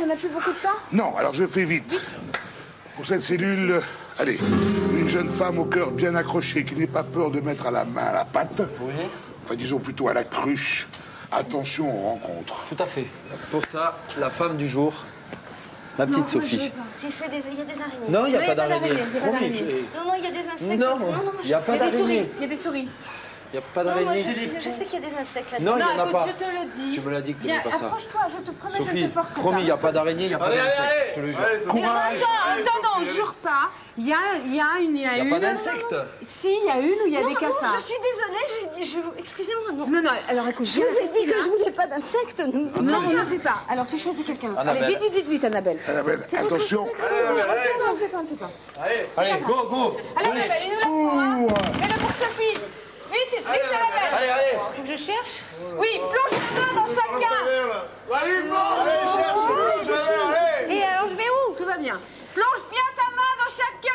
n'a plus beaucoup de temps? Non, alors je fais vite. Pour cette cellule, allez, une jeune femme au cœur bien accroché qui n'ait pas peur de mettre à la main à la pâte. Oui. Enfin, disons plutôt à la cruche. Attention aux rencontres. Tout à fait. Pour ça, la femme du jour, la petite Sophie. Si il y a des araignées. Non, il n'y a pas d'araignée. Non, il y a des insectes. Non, il n'y a pas d'araignée. Il y a des souris. Il n'y a pas Non, moi, d'araignée. je sais qu'il y a des insectes là-dedans. Non, il n'y en a écoute, pas. je te le dis. Tu me l'as dit que tu Viens, n'avais pas ça. Approche-toi, je te promets, je Sophie, ne te forcerai promis, il pas. n'y a pas d'araignée, il n'y a pas d'insectes. Je le jure. Mais non, jure pas. Il y a une. Il n'y a pas d'insectes. Si, il y a une où il y a des Pardon, cafards. je suis désolée, excusez-moi, non. Non, alors écoute, Je vous ai dit que je voulais pas d'insectes. Non, on n'en fait pas. Alors tu choisis quelqu'un. Annabelle. Allez, vite, Annabelle. Annabelle, attention. On ne fait pas. Allez, go. Allez, Annabelle, il nous la prend, hein. Mets-le pour Sophie. Vite, Annabelle. Allez. Faut que je cherche. Oui, plonge la main dans chacun. Et alors, je vais où? Tout va bien. Plonge bien ta main dans chacun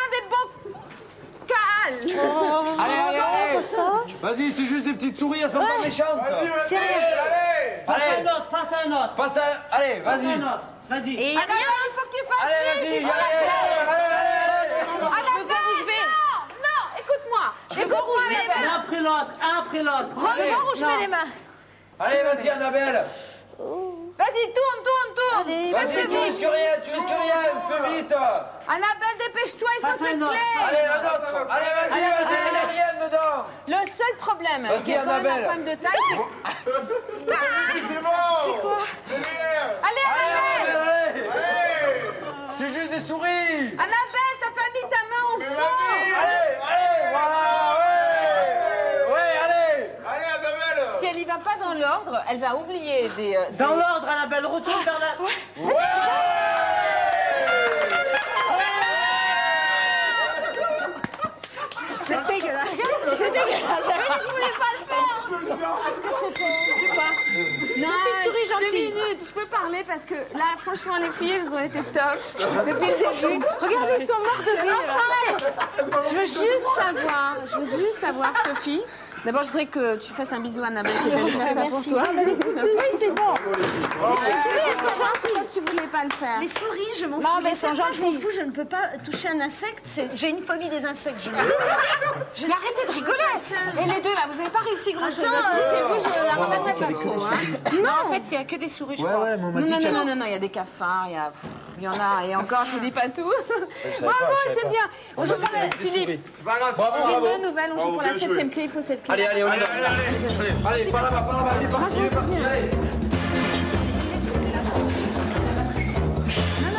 des bocals. Allez. Vas-y, c'est juste des petites souris, elles sont pas méchantes. C'est rien. Passe à un autre. Allez, vas-y. Et Annabelle, il faut que tu fasses Allez, vite. vas-y. Annabelle, je vais. Non, écoute-moi. Écoute-moi, Annabelle. Un après l'autre. Regarde où je mets les mains. Allez, vas-y, Annabelle. Vas-y, tourne. Vas-y, tu risques rien, fais vite. Annabelle, dépêche-toi, il faut Passe à cette un autre. clé. Allez, un autre. Allez, vas-y, il n'y a rien dedans. Le seul problème, Vas-y, qui est quand même un Annabelle. problème de taille, c'est... C'est bon. Allez, Annabelle. C'est juste des souris. Annabelle, t'as pas mis ta main au fond. Allez, voilà, allez. Si elle y va pas dans l'ordre, elle va oublier des... Dans l'ordre, Annabelle, retourne vers la... C'est dégueulasse. C'est dégueulasse. Je voulais pas le faire. Parce que c'était... Je sais pas. Non, souris 2 gentille. minutes, je peux parler parce que là, franchement, les filles, elles ont été top depuis le début. Regardez, ils sont morts de rire. Je veux juste savoir, Sophie. D'abord, je voudrais que tu fasses un bisou à Annabelle. Que je ça pour toi. Oui, c'est bon. Les souris, elles sont gentilles. Toi, tu voulais pas le faire. Les souris, je m'en Non, fous. mais Les c'est serpents, je m'en gentil. fous. Je ne peux pas toucher un insecte. J'ai une phobie des insectes. Mais arrêtez de rigoler. Et les deux, là, vous n'avez pas réussi grand-chose. Et vous, je la remettrai pas trop. Non, en fait, il n'y a que des souris, je crois. Ouais, mais on m'a dit qu'il y a... Non, il y a des cafards, il y en a, et encore, je vous dis pas tout. Bravo, c'est bien. On joue pour la... Philippe, j'ai une bonne nouvelle, on joue pour la 7e clé, il faut cette clé. Allez, on y va. Allez, par là-bas, il est parti, allez. Non,